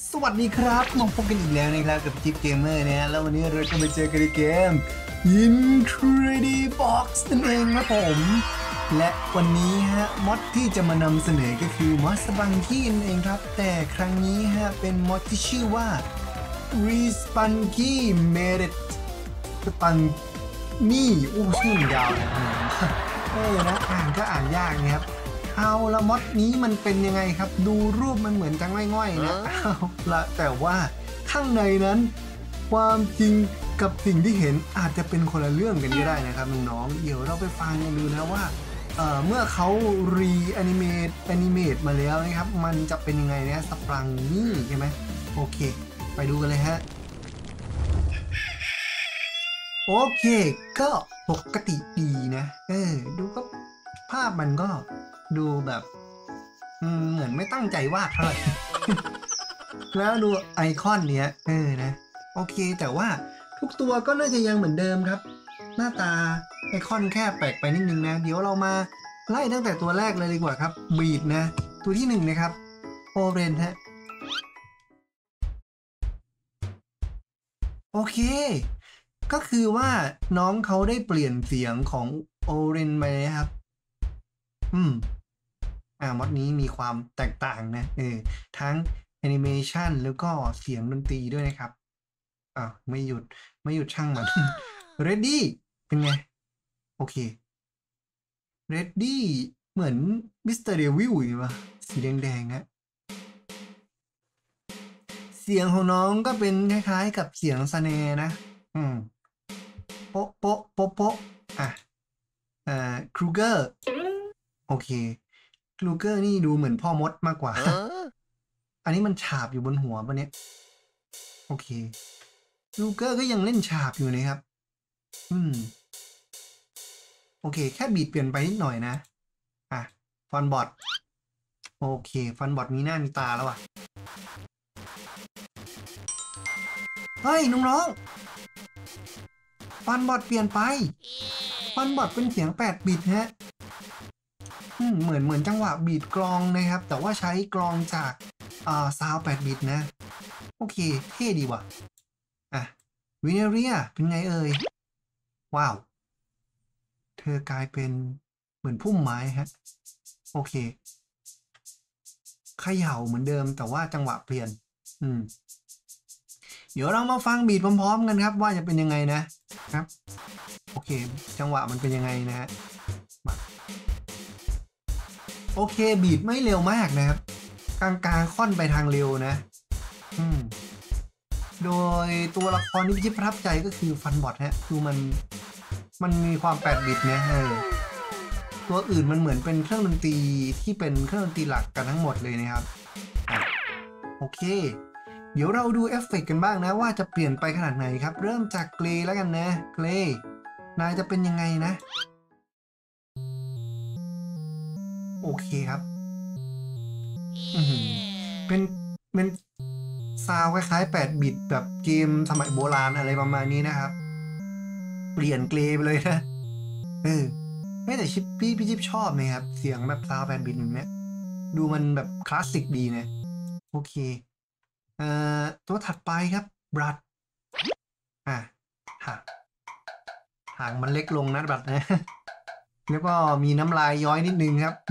สวัสดีครับมาพบกันอีกแล้วนะครับกับจิ๊บเกมเมอร์นะแล้ววันนี้เราก็มาเจอกันในเกม Incredibox นั่นเองนะผมและวันนี้ฮะมอดที่จะมานำเสนอก็คือมอดสปังกี้นั่นเองครับแต่ครั้งนี้ฮะเป็นมอดที่ชื่อว่า Respunky Merit สปังนี่ชื่อมันยาวนะนะอ่านก็อ่านยากนะครับเอาละมอดนี้มันเป็นยังไงครับดูรูปมันเหมือนจังง่อยๆนะเอาละแต่ว่าข้างในนั้นความจริงกับสิ่งที่เห็นอาจจะเป็นคนละเรื่องกันก็ได้นะครับน้องๆเดี๋ยวเราไปฟังกันดูนะว่าเมื่อเขาแอนิเมตมาแล้วนะครับมันจะเป็นยังไงนะสปรังนี่ใช่ไหมโอเคไปดูกันเลยฮะโอเคก็ปกติดีนะดูก็ภาพมันก็ดูแบบเหมือนไม่ตั้งใจวาดเท่าไหร่ แล้วดูไอคอนเนี้ยนะโอเคแต่ว่าทุกตัวก็น่าจะยังเหมือนเดิมครับหน้าตาไอคอนแค่แปลกไปนิดนึงนะเดี๋ยวเรามาไล่ตั้งแต่ตัวแรกเลยดีกว่าครับบีดนะตัวที่1นะครับโอเรนฮะโอเคก็คือว่าน้องเขาได้เปลี่ยนเสียงของโอเรนไปนะครับมอดนี้มีความแตกต่างนะทั้งแอนิเมชันแล้วก็เสียงดนตรีด้วยนะครับไม่หยุดช่างมัน ready เป็นไงโอเค ready เหมือนมิสเตอร์เดวิลอยู่ป่ะสีแดงๆฮะเสียงของน้องก็เป็นคล้ายๆกับเสียงสแนร์นะโป๊ะโป๊ะโป๊ะโป๊ะครูเกอร์โอเคครูเกอร์นี่ดูเหมือนพ่อมดมากกว่า อันนี้มันฉาบอยู่บนหัวปะเนี่ยโอเคลูเกอร์ก็ยังเล่นฉาบอยู่นะครับโอเคแค่บีดเปลี่ยนไปนิดหน่อยนะฟันบอทโอเคฟันบอทมีหน้ามีตาแล้วอ่ะเฮ้ยน้องๆฟันบอทเปลี่ยนไปฟันบอทเป็นเสียง8 บิตฮะเหมือนจังหวะบีดกลองนะครับแต่ว่าใช้กลองจากซาว8 บิตนะโอเคเท่ดีว่ะวิเนเรียเป็นไงเอ่ยว้าวเธอกลายเป็นเหมือนพุ่มไม้ฮะโอเคเขย่าเหมือนเดิมแต่ว่าจังหวะเปลี่ยนเดี๋ยวเรามาฟังบีทพร้อมๆกันครับว่าจะเป็นยังไงนะครับโอเคจังหวะมันเป็นยังไงนะฮะโอเคบีทไม่เร็วมากนะครับกลางๆค่อนไปทางเร็วนะโดยตัวละครที่ประทับใจก็คือฟันบอทฮะคือมันมีความ8 บิตนะตัวอื่นมันเหมือนเป็นเครื่องดนตรีที่เป็นเครื่องดนตรีหลักกันทั้งหมดเลยนะครับโอเคเดี๋ยวเราดูเอฟเฟกต์กันบ้างนะว่าจะเปลี่ยนไปขนาดไหนครับเริ่มจากเกรย์แล้วกันนะเกรย์นายจะเป็นยังไงนะโอเคครับเป็นซาวคล้ายๆ8 บิตแบบเกมสมัยโบราณอะไรประมาณนี้นะครับเปลี่ยนเกรย์ไปเลยนะไม่แต่พี่จิ๊บชอบนะครับเสียงแบบซาว8 บิตอย่างเนี้ยดูมันแบบคลาสสิกดีนะโอเคตัวถัดไปครับบรัดหางมันเล็กลงนะบรัดนะแล้วก็มีน้ำลายย้อยนิดนึงครับ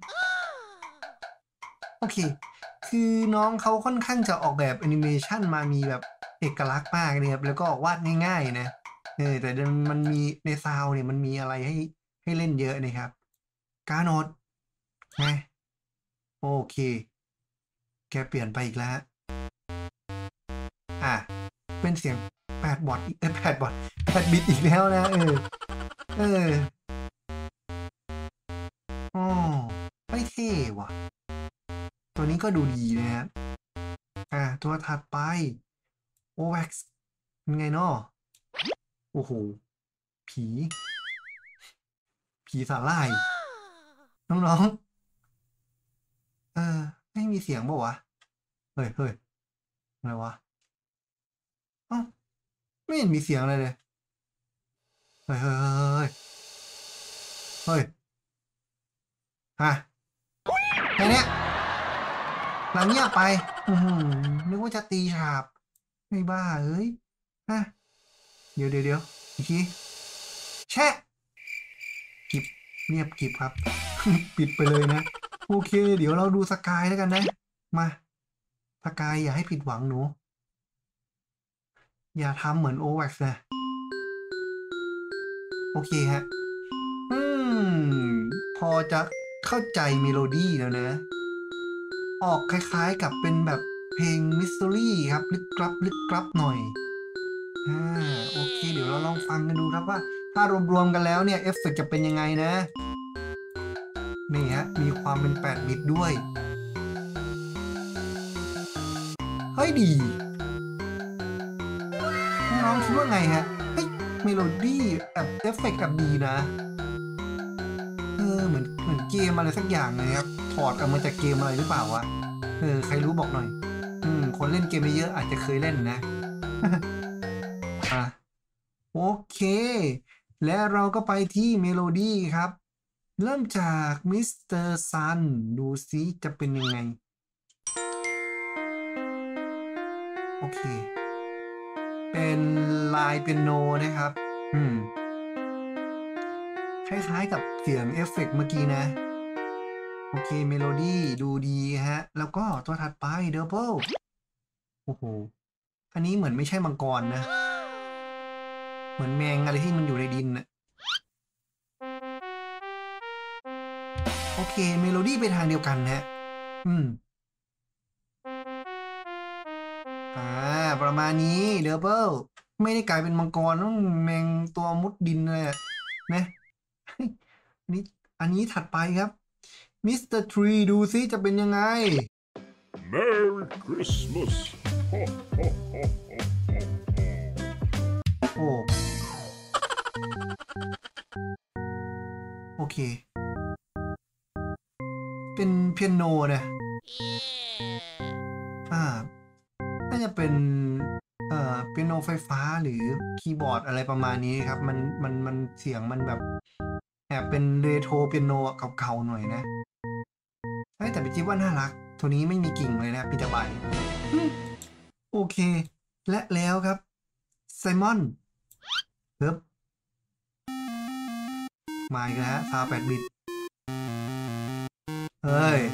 โอเคคือน้องเขาค่อนข้างจะออกแบบแอนิเมชันมามีแบบเอกลักษณ์มากเลยครับแล้วก็วาดง่ายๆนะแต่มันมีในซาวเนี่ยมันมีอะไรให้เล่นเยอะนะครับกาโนดไงโอเคแกเปลี่ยนไปอีกแล้วเป็นเสียง8 บอท8 บิตอีกแล้วนะไม่เท่ว่ะตัวนี้ก็ดูดีนะครับตัวถัดไปโอเว็กซ์เป็นไงเนาะโอ้โหผีสาหร่ายน้องๆไม่มีเสียงป่าววะเฮ้ยอะไรวะไม่เห็นมีเสียงอะไรเลยเฮ้ยแค่นี้หลังเงียบไปนึนึกว่าจะตีฉาบไม่บ้าเอ้ยฮะเดี๋ยวอีกทีแช่กิบเงียบกิบครับ ปิดไปเลยนะโอเคเดี๋ยวเราดูสกายแล้วกันนะมาสกายอย่าให้ผิดหวังหนูอย่าทำเหมือนโอแว็กซ์นะโอเคฮะพอจะเข้าใจเมโลดี้แล้วนะออกคล้ายๆกับเป็นแบบเพลงมิสซิลี่ครับลึกลับหน่อยโอเคเดี๋ยวเราลองฟังกันดูครับว่าถ้ารวมๆกันแล้วเนี่ยเอฟเฟกต์จะเป็นยังไงนะนี่ฮะมีความเป็น8 บิตด้วยเฮ้ยดีน้องคิดว่าไงฮะเฮ้ยเมโลดี้แบบเอฟเฟกต์แบบดีนะเหมือนเกมอะไรสักอย่างเลยครับถอดออกมาจากเกมอะไรหรือเปล่าวะใครรู้บอกหน่อยคนเล่นเกมเยอะอาจจะเคยเล่นนะ อ่ะโอเคและเราก็ไปที่เมโลดี้ครับเริ่มจากมิสเตอร์ซันดูซิจะเป็นยังไงโอเคเป็นลายเปียโนนะครับคล้ายๆกับเสียงเอฟเฟกต์เมื่อกี้นะโอเคเมโลดี้ดูดีฮะแล้วก็ตัวถัดไปเดอร์เบิลโอ้โหอันนี้เหมือนไม่ใช่มังกรนะเหมือนแมงอะไรที่มันอยู่ในดินน่ะโอเคเมโลดี้ไปทางเดียวกันนะประมาณนี้เดอร์เบิลไม่ได้กลายเป็นมังกรต้องแมงตัวมุดดินเลยนะนี่อันนี้ถัดไปครับมิสเตอร์ทรีดูซิจะเป็นยังไง Merry Christmas โอ้โอเคเป็นเปียโนนะน่าจะเป็นเปียโนไฟฟ้าหรือคีย์บอร์ดอะไรประมาณนี้ครับมันเสียงมันแบบแอบเป็นเรโทรเปียโนเก่าๆหน่อยนะแต่พี่จิ๊บว่าน่ารักตัวนี้ไม่มีกิ่งเลยนะปีตาใบโอเคและแล้วครับไซมอนเฮ้ยมาอีกแล้วซาว8 บิตเฮ้ย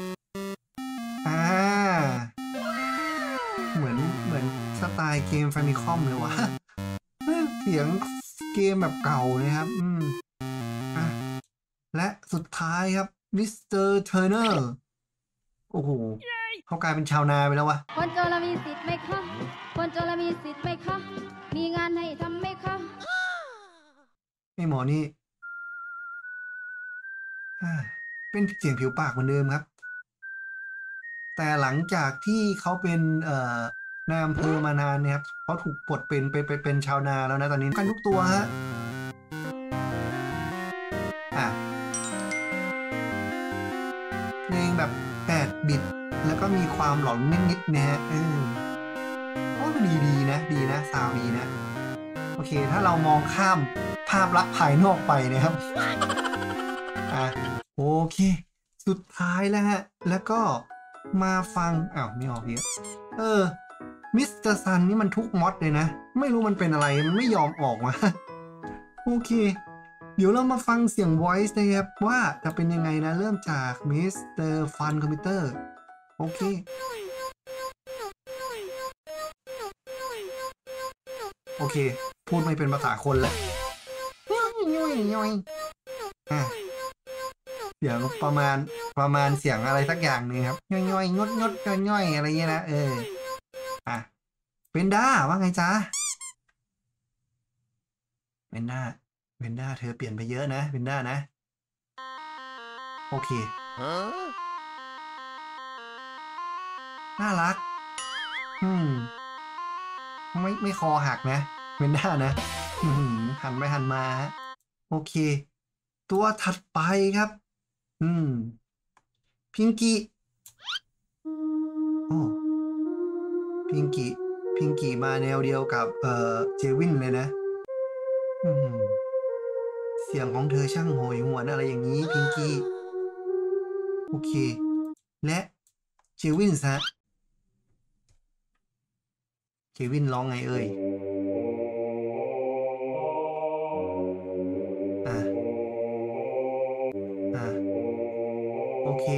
เหมือนสไตล์เกมแฟมิคอมเลยวะเสียงเกมแบบเก่านะครับและสุดท้ายครับมิสเตอร์เทอร์เนอร์โอ้โหเขากลายเป็นชาวนาไปแล้ววะคนจนเรามีสิทธิ์ไหมคะคนจนเรามีสิทธิ์ไหมคะมีงานให้ทำไหมคะไอหมอนี่เป็นเสียงผิวปากเหมือนเดิมครับแต่หลังจากที่เขาเป็นนายอำเภอมานานเนี่ยครับเขาถูกปลดเป็นชาวนาแล้วนะตอนนี้กันทุกตัวฮะเพลงแบบ8 บิตแล้วก็มีความหลอนนิดๆนะฮะก็ดีนะซาวดีนะโอเคถ้าเรามองข้ามภาพลักษณ์ภายนอกไปนะครับโอเคสุดท้ายแล้วฮะแล้วก็มาฟังไม่ออกเยอะมิสเตอร์ซันนี่มันทุกม็อดเลยนะไม่รู้มันเป็นอะไรมันไม่ยอมออกมาโอเคเดี๋ยวเรามาฟังเสียง voice นะครับว่าจะเป็นยังไงนะเริ่มจากมิสเตอร์ฟันคอมพิวเตอร์โอเคพูดไม่เป็นภาษาคนแล้วเสียงประมาณเสียงอะไรสักอย่างนึงครับย่อยงดย่อยอะไรเงี้ยนะเป็นด้าว่าไงจ๊ะเป็นด้าเธอเปลี่ยนไปเยอะนะเป็นด้านะโอเคน่ารักไม่คอหักนะเป็นด้านะหันไปหันมาโอเคตัวถัดไปครับพิงกี้โอ้พิงกี้มาแนวเดียวกับเจวินเลยนะเสียงของเธอช่างโหยหวนอะไรอย่างนี้พิงกี้โอเคและเจวินฮะเควินร้องไงเอ่ยโอเค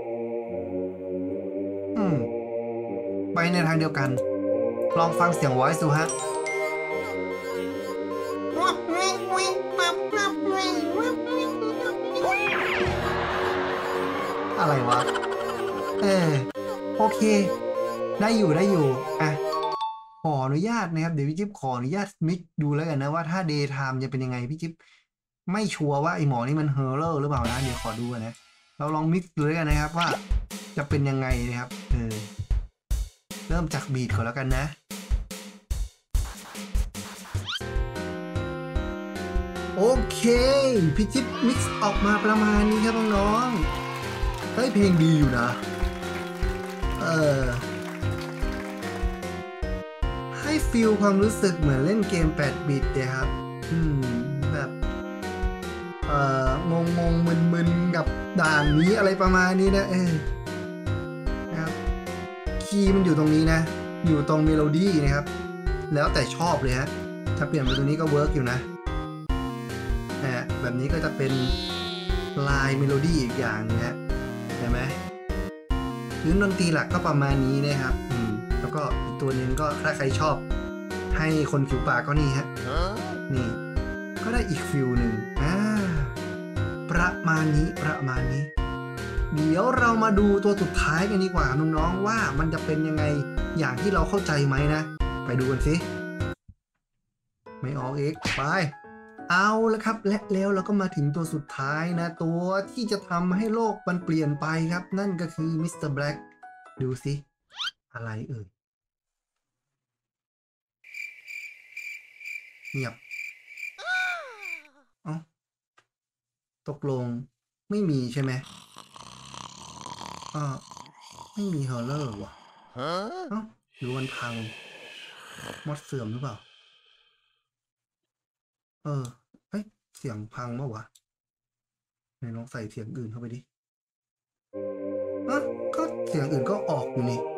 ไปในทางเดียวกันลองฟังเสียง voice ดูฮะอะไรวะโอเคได้อยู่อ่ะขออนุญาตนะครับเดี๋ยวพี่จิ๊บขออนุญาตมิกดูแล้วกันนะว่าถ้า daytime จะเป็นยังไงพี่จิ๊บไม่ชัวร์ว่าไอหมอนี่มันเฮอร์เรอร์หรือเปล่านะเดี๋ยวขอดูนะเราลองมิกดูแล้วกันนะครับว่าจะเป็นยังไงนะครับเริ่มจากบีทก่อนแล้วกันนะโอเคพี่จิ๊บมิกซ์ออกมาประมาณนี้ครับน้องๆเฮ้ยเพลงดีอยู่นะให้ฟีลความรู้สึกเหมือนเล่นเกม8 บิตเลยครับแบบงงมึนกับด่านนี้อะไรประมาณนี้นะครับคีย์มันอยู่ตรงนี้นะอยู่ตรงเมโลดี้นะครับแล้วแต่ชอบเลยฮะถ้าเปลี่ยนไปตรงนี้ก็เวิร์กอยู่นะแบบนี้ก็จะเป็นลายเมโลดี้อีกอย่างนะเห็นไหมพื้นดนตรีหลักก็ประมาณนี้นะครับแล้วก็อีกตัวนึงก็ถ้าใครชอบให้คนผิวปากก็นี่ฮะนี่ก็ได้อีกฟิลหนึ่งประมาณนี้เดี๋ยวเรามาดูตัวสุดท้ายกันดีกว่าน้องๆว่ามันจะเป็นยังไงอย่างที่เราเข้าใจไหมนะไปดูกันสิไม่ออกเอกไปเอาละครับและแล้วเราก็มาถึงตัวสุดท้ายนะตัวที่จะทำให้โลกมันเปลี่ยนไปครับนั่นก็คือมิสเตอร์แบล็กดูสิอะไรเงียบตกลงไม่มีใช่ไหมไม่มีฮอร์เรอร์ว่ะหรือวันพังมดเสื่อมหรือเปล่าเฮ้ยเสียงพังเมื่อวะไหนลองใส่เสียงอื่นเข้าไปดิก็เสียงอื่นก็ออกอยู่นี่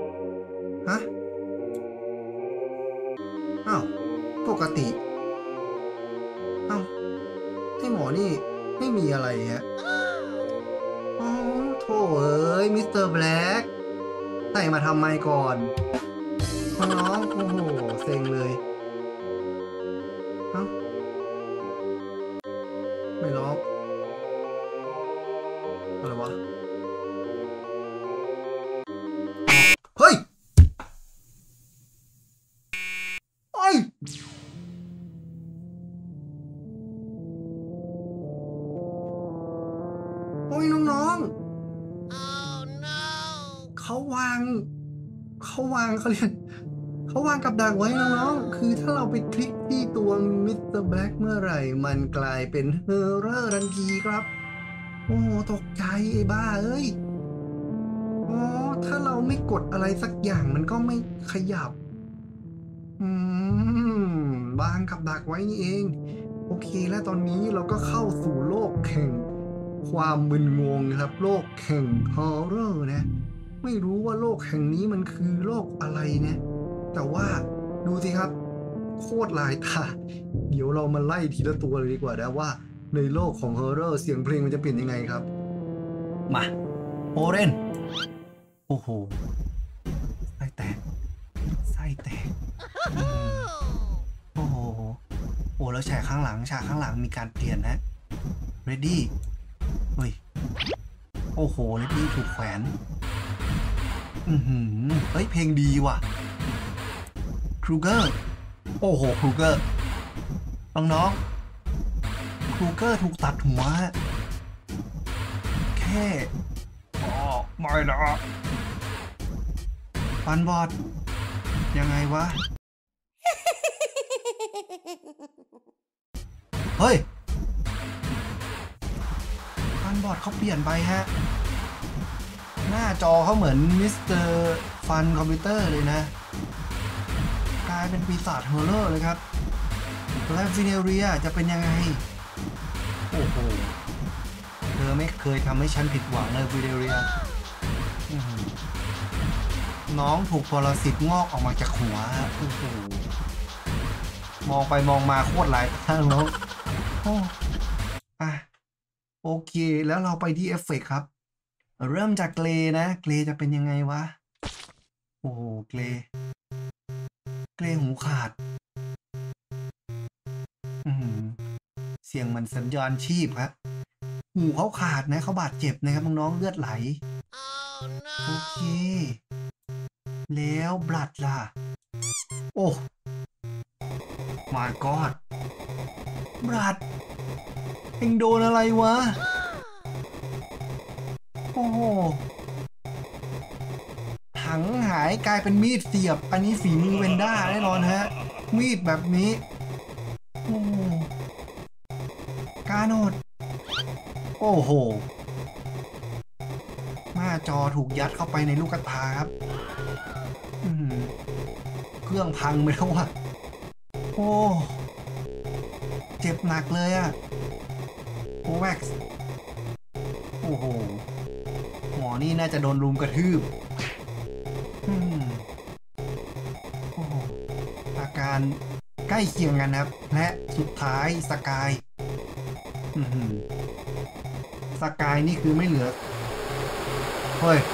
ปกติให้หมอนี่ไม่มีอะไรฮะโถ่เอ้ยมิสเตอร์แบล็กใส่มาทำไมก่อนน้องโอ้โหเซ็งเลยไม่ร้องอะไรวะเฮ้ยน้องเขาวางกับดักไว้น้องๆคือถ้าเราไปคลิกที่ตัวมิสเตอร์แบล็กเมื่อไหร่มันกลายเป็นเฮอร์เรอร์ทันทีครับโอ้ตกใจไอ้บ้าเอ้ยถ้าเราไม่กดอะไรสักอย่างมันก็ไม่ขยับวางกับดักไว้นี่เองโอเคแล้วตอนนี้เราก็เข้าสู่โลกแห่งความมึนงงครับโลกแห่งฮอร์เรอร์นะไม่รู้ว่าโลกแห่งนี้มันคือโลกอะไรนะแต่ว่าดูสิครับโคตรลายตาเดี๋ยวเรามาไล่ทีละตัวเลยดีกว่านะว่าในโลกของฮอร์เรอร์เสียงเพลงมันจะเปลี่ยนยังไงครับมาโอเรนโอ้โหไส้แตกโอ้โหแล้วฉากข้างหลังมีการเปลี่ยนนะ ready เฮ้ยโอ้โห ready ถูกแขวนเฮ้ยเพลงดีว่ะครูเกอร์โอ้โหครูเกอร์น้องครูเกอร์ถูกตัดหัวแค่ไม่นะฟันบอดยังไงวะเฮ้ยฟันบอดเขาเปลี่ยนไปฮะหน้าจอเขาเหมือนมิสเตอร์ฟันคอมพิวเตอร์เลยนะกลายเป็นปีศาจฮอร์เรอร์เลยครับแล้วฟิเนเรียจะเป็นยังไงโอ้โหเธอไม่เคยทำให้ฉันผิดหวังเลยฟิเนเรียน้องถูกปรสิตงอกออกมาจากหัวโอ้โหมองไปมองมาโคตรหลายทางน้องโอ้อ่ะโอเคแล้วเราไปที่เอฟเฟกต์ครับ เริ่มจากเกรนะเกรจะเป็นยังไงวะโอ้โหเกรหูขาดเสียงเหมือนสัญญาณชีพครับหูเขาขาดนะเขาบาดเจ็บนะครับน้องๆเลือดไหล โอเคแล้วบลัดล่ะโอ้มาดกอดบลัดเอ็งโดนอะไรวะโอ้โหถังหายกลายเป็นมีดเสียบอันนี้ฝีมือเวนด้าแน่นอนฮะมีดแบบนี้โอ้กาโนดโอ้โหหน้าจอถูกยัดเข้าไปในลูกตาครับเครื่องพังไปแล้วว่ะโอ้เจ็บหนักเลยอะโอแว็กซ์โอ้โหหมอนี่น่าจะโดนรุมกระทืบโอ้โหอาการใกล้เคียงกันครับและสุดท้ายสกายสกายนี่คือไม่เหลือเฮ้ย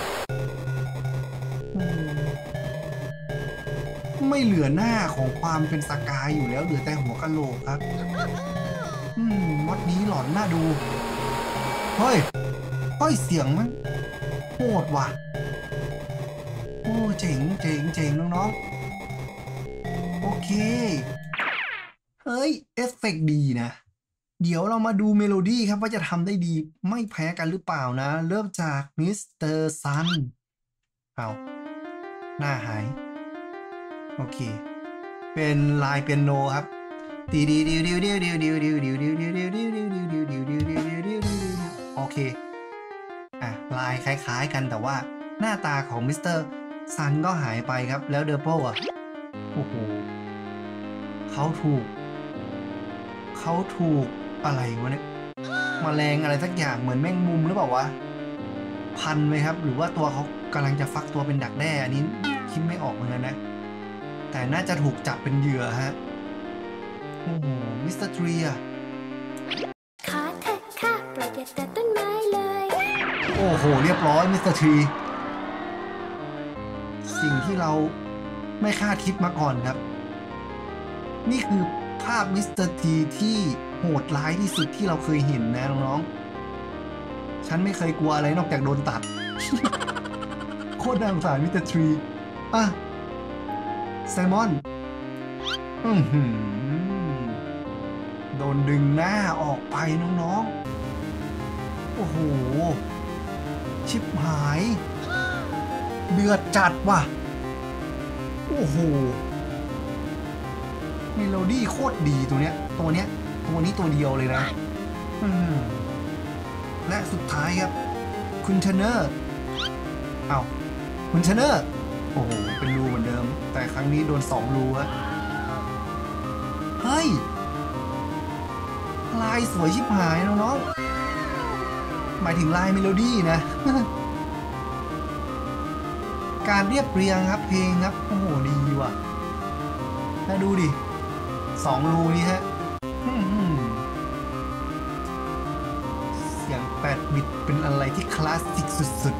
ไม่เหลือหน้าของความเป็นสกายอยู่แล้วเหลือแต่หัวกะโหลกครับมดนี้หลอนน่าดูเฮ้ยเสียงมันโหดว่ะโอ้เจ๋งน้องๆโอเคเฮ้ยเอฟเฟกต์ดีนะเดี๋ยวเรามาดูเมโลดี้ครับว่าจะทำได้ดีไม่แพ้กันหรือเปล่านะเริ่มจากมิสเตอร์ซันเอาหน้าหายโอเคเป็นลายเปียโนครับดีโอเคลายคล้ายๆกันแต่ว่าหน้าตาของมิสเตอร์ซันก็หายไปครับแล้วเดอร์โป้อ่ะโอ้โหเขาถูกอะไรวะเนี่ยแมลงอะไรสักอย่างเหมือนแมงมุมหรือเปล่าวะพันไหมครับหรือว่าตัวเขากำลังจะฟักตัวเป็นดักแด้อันนี้คิดไม่ออกเหมือนกันนะแต่น่าจะถูกจับเป็นเหยื่อฮะโอ้โหมิสเตอร์ทรีอะขาเถอะค่ะโปรดอย่าตัดต้นไม้เลยโอ้โหเรียบร้อยมิสเตอร์ทรีสิ่งที่เราไม่คาดคิดมาก่อนครับนี่คือภาพมิสเตอร์ทีที่โหดร้ายที่สุดที่เราเคยเห็นนะน้องๆฉันไม่เคยกลัวอะไรนอกจากโดนตัด โคตรน่าสงสารมิสเตอร์ทรีอ่ะไซมอนโดนดึงหน้าออกไปน้องๆโอ้โหชิบหายเดือดจัดว่ะโอ้โหเมโลดี้โคตรดีตัวนี้ตัวเดียวเลยนะและสุดท้ายครับคุณเทเนอร์คุณเทเนอร์โอ้โหเป็นรูเหมือนเดิมแต่ครั้งนี้โดน2รูฮะเฮ้ยลายสวยชิบหายน้องๆหมายถึงลายเมโลดี้นะ การเรียบเรียงครับเพลงครับโอ้โหดีว่ะถ้าดูดิ2รูนี้ฮะเสียง8 บิตเป็นอะไรที่คลาสสิกสุด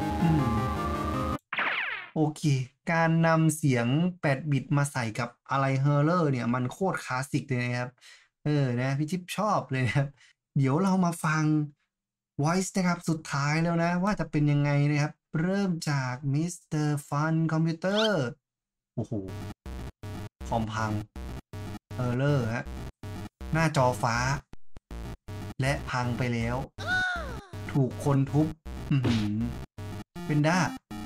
ๆโอเคการนำเสียง8 บิตมาใส่กับอะไรเฮอร์เลอร์เนี่ยมันโคตรคลาสสิกเลยนะครับนะพี่จิ๊บชอบเลยนะครับเดี๋ยวเรามาฟัง Voice นะครับสุดท้ายแล้วนะว่าจะเป็นยังไงนะครับเริ่มจากมิสเตอร์ฟันคอมพิวเตอร์โอ้โหคอมพังเออเลอร์ฮะหน้าจอฟ้าและพังไปแล้วถูกคนทุบเวนด้า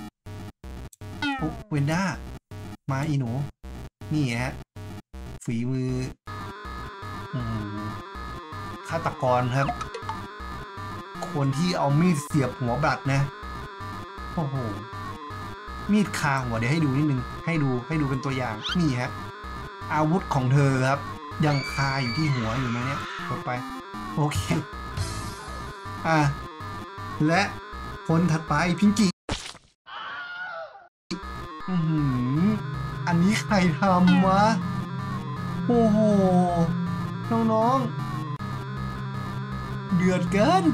เวนด้ามาอีหนูนี่ฮะฝีมือฆาตกรครับคนที่เอามีดเสียบหัวบลัดนะโอ้โหมีดคาหัวเดี๋ยวให้ดูนิดนึงให้ดูเป็นตัวอย่างนี่ฮะอาวุธของเธอครับยังคาอยู่ที่หัวอยู่นะเนี่ยกดไปโอเคและคนถัดไปพิงกี้อันนี้ใครทำวะโอ้โหน้องๆเดือดเกิน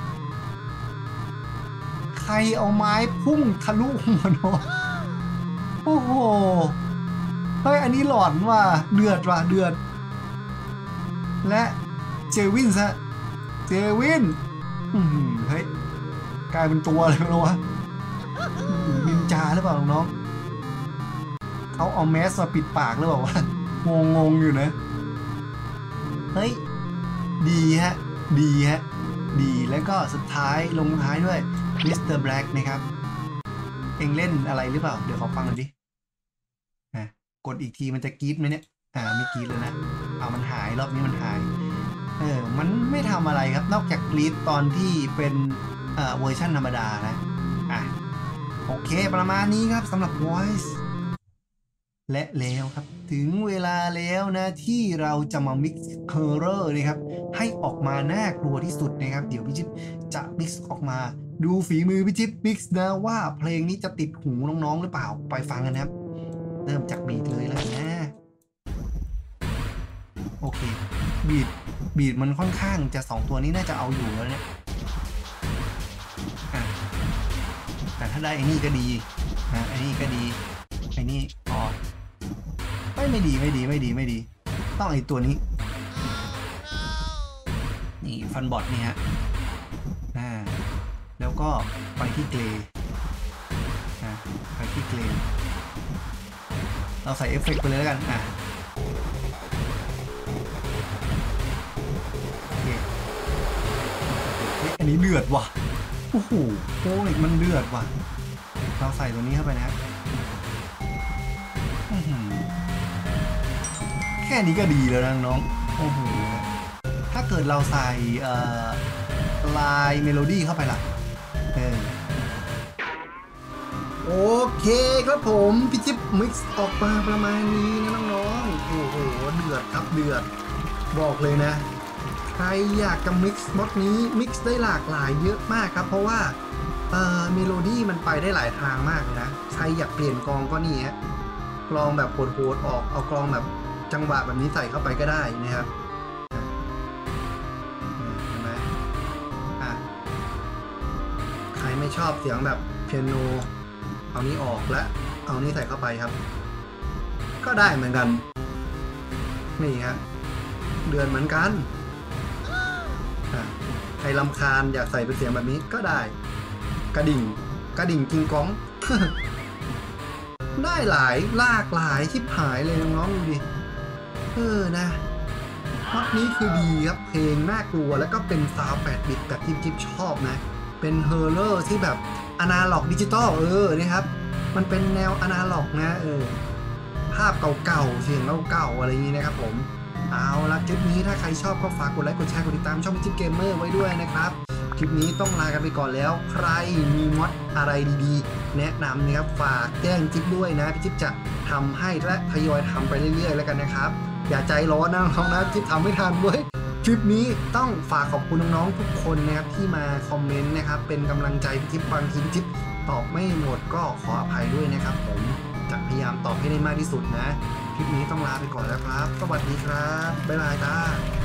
ใครเอาไม้พุ่งทะลุหัวน้องโอ้โหเฮ้ยอันนี้หลอนว่ะเดือดว่ะเดือดและเจวินซะเจวินเฮ้ยกลายเป็นตัวอะไรไม่รู้วะนินจาหรือเปล่าน้องเขาเอาแมสมาปิดปากหรือเปล่าวะงงอยู่นะเฮ้ยดีฮะดีแล้วก็สุดท้ายลงท้ายด้วยมิสเตอร์แบล็กนะครับเอ็งเล่นอะไรหรือเปล่าเดี๋ยวขอฟังหน่อยดิกดอีกทีมันจะกรี๊ดไหมเนี่ยไม่กรี๊ดเลยนะมันหายรอบนี้มันหายมันไม่ทำอะไรครับนอกจากกรี๊ดตอนที่เป็นเวอร์ชันธรรมดานะโอเคประมาณนี้ครับสำหรับ Voice และแล้วครับถึงเวลาแล้วนะที่เราจะมา mix horror นะครับให้ออกมาน่ากลัวที่สุดนะครับเดี๋ยวพี่จิ๊บจะ mix ออกมาดูฝีมือพี่จิ๊บ mix นะว่าเพลงนี้จะติดหูน้องๆหรือเปล่าไปฟังกันนะครับเริ่มจากบีทเลยแล้วนะโอเคบีทมันค่อนข้างจะ2ตัวนี้น่าจะเอาอยู่แล้วเนี่ยแต่ถ้าได้ไอ้นี่ก็ดีไอ้นี่ก็ดีไอ้นี่ไม่ดีต้องไอ้ตัวนี้นี่ฟันบอทนี่ฮะแล้วก็ไปที่เกรเราใส่เอฟเฟกต์ไปเลยแล้วกันโอเคอันนี้เดือดว่ะโอ้โหโอ้ยมันเดือดว่ะเราใส่ตัวนี้เข้าไปนะแค่นี้ก็ดีแล้วนะน้องโอ้โหถ้าเกิดเราใส่ลายเมโลดี้เข้าไปล่ะโอเคครับผมพี่จิ๊บมิกซ์ออกมาประมาณนี้นะน้องๆโอ้โหเดือดครับเดือดบอกเลยนะใครอยากจะมิกซ์มอดนี้มิกซ์ได้หลากหลายเยอะมากครับเพราะว่าเมโลดี้มันไปได้หลายทางมากนะใครอยากเปลี่ยนกลองก็นี่ฮะกลองแบบโหดๆออกเอากลองแบบจังหวะแบบนี้ใส่เข้าไปก็ได้นะครับเห็นไหมใครไม่ชอบเสียงแบบเปียโนเอานี้ออกและเอานี้ใส่เข้าไปครับก็ได้เหมือนกันนี่ฮะเดือนเหมือนกันใครรำคาญอยากใส่เป็นเสียงแบบนี้ก็ได้กระดิ่งกิงก้อง ได้หลากหลายชิบหายเลยน้องๆดูดินะมอดนี้คือดีครับเพลงน่ากลัวแล้วก็เป็นซาวด์8 บิตแบบจิ๊บชอบนะเป็นเฮอร์เรอร์ที่แบบอนาล็อกดิจิตอลนะครับมันเป็นแนวอนาล็อกนะภาพเก่าๆเสียงเก่าๆอะไรอย่างนี้นะครับผมเอาละคลิปนี้ถ้าใครชอบก็ฝากกดไลค์กดแชร์กดติดตามช่องจิ๊บเกมเมอร์ไว้ด้วยนะครับคลิปนี้ต้องลากันไปก่อนแล้วใครมีมอดอะไรดีๆแนะนำนะครับฝากแจ้งจิ๊บด้วยนะพี่จิ๊บจะทำให้และทยอยทำไปเรื่อยๆแล้วกันนะครับอย่าใจร้อนนะน้องนะจิ๊บทำไม่ทันเว้ยคลิปนี้ต้องฝากขอบคุณน้องๆทุกคนนะครับที่มาคอมเมนต์นะครับเป็นกำลังใจพี่จิ๊บบางทีจิ๊บตอบไม่หมดก็ขออภัยด้วยนะครับผมจะพยายามตอบให้ได้มากที่สุดนะคลิปนี้ต้องลาไปก่อนแล้วครับสวัสดีครับบ๊ายบายจ้า